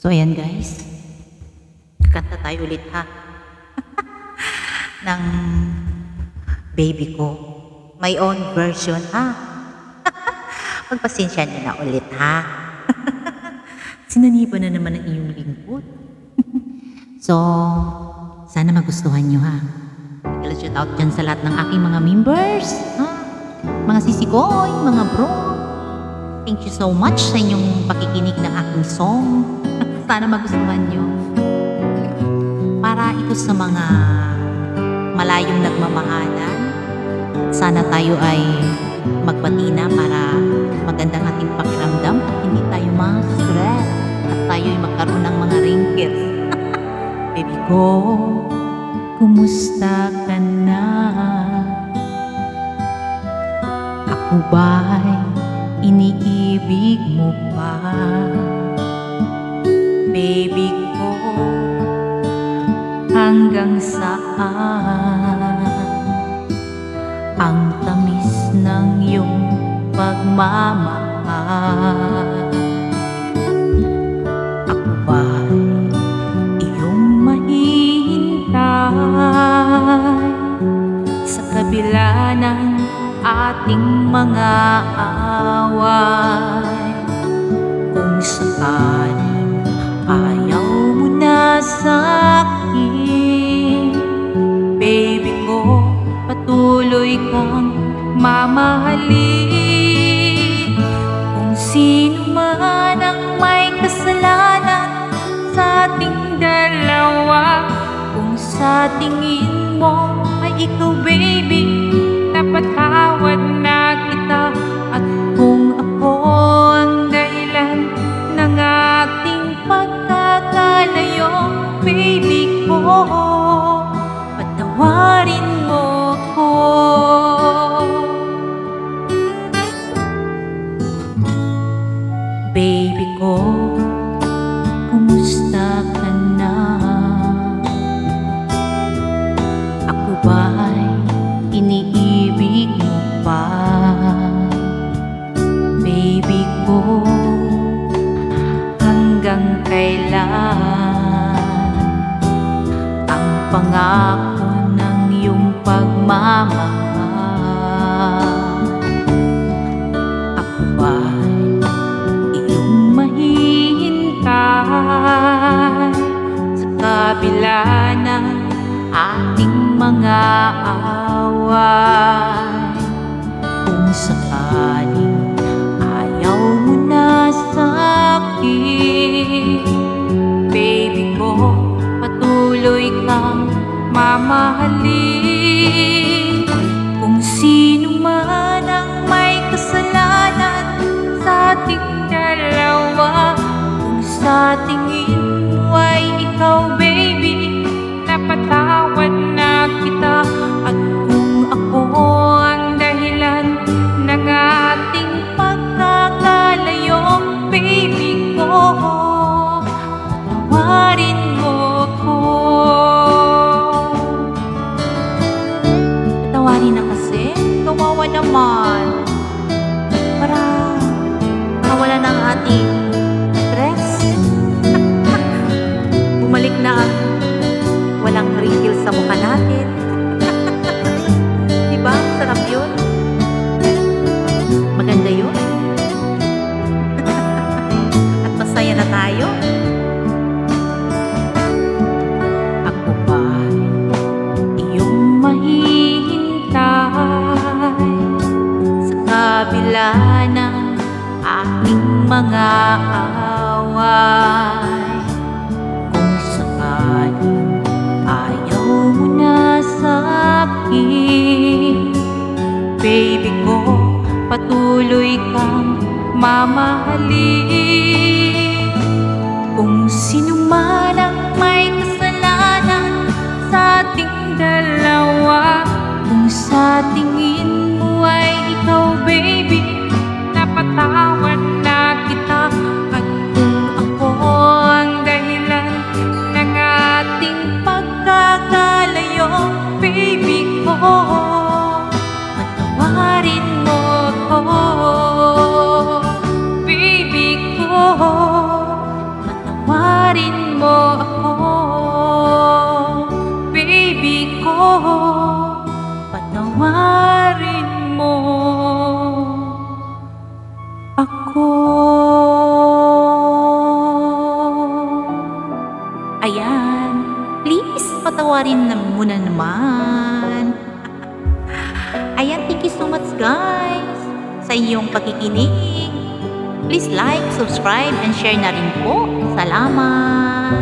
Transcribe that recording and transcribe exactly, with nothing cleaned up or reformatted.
So ayan guys, kakanta tayo ulit ha ng baby ko. My own version ha. Magpasensya niyo na ulit ha. Sinaniba na naman ang iyong lingkod. So, sana magustuhan niyo ha. Shout out dyan sa lahat ng aking mga members ha? Mga sisikoy, mga bro. Thank you so much sa inyong pakikinig ng aking song. Sana magustuhan nyo. Para ito sa mga malayong nagmamahalan, sana tayo ay magbati na para magandang ating pakiramdam at hindi tayo ma-stress at tayo ay magkaroon ng mga wrinkles. Baby ko, kumusta ka na? Ako ba'y iniibig mo pa? Baby ko, hanggang saan ang tamis ng iyong pagmamahal? Ako ba'y iyong mahihintay sa kabila ng ating mga away? Kung sakaling ayaw mo na sa'kin, baby ko, patuloy kang mamahalin. Kung sino man ang may kasalanan sa ating dalawa, kung sa tingin mo ay ikaw baby, napatawad na kita. At kung ako ang dahilan ng ating pagkakalayo, baby ko, patawarin mo ko. Baby ko, kumusta ka na? Ako ba'y iniibig mo pa? Baby ko, hanggang kailan ang pangako ng iyong pagmamahal? Ako ba'y iyong mahihintay sa kabila ng ating mga away? Kung sakaling ayaw mo na sa'kin, baby ko, patuloy kang mamahalin. Kung sino man ang may kasalanan sa ating dalawa, kung sa tingin mo ay ikaw baby, napatawad na kita. At kung ako ang dahilan ng ating pagkakalayo, baby ko, patawarin mo ko. Patawarin na kasi, kawawa naman. Para mawala na ang ating stress. Bumalik na ang walang wrinkles sa mukha natin. Diba? Sarap yun. Maganda yun. At masaya na tayo. Ako ba'y iyong mahihintay sa kabila ng ating mga away? Kung sakaling ayaw mo na sa'kin, baby ko, patuloy kang mamahalin. Kung sino man ang may kasalanan sa ating dalawa, kung sa tingin mo ay ikaw baby, napatawad na kita. At kung ako ang dahilan ng ating pagkakalayo, baby ko, patawarin mo ko. Baby ko, patawarin mo ako, baby ko, patawarin mo ako. Ayan, please patawarin na muna naman. Ayan, thank you so much guys sa iyong pakikinig. Please like, subscribe, and share na rin po. Salamat!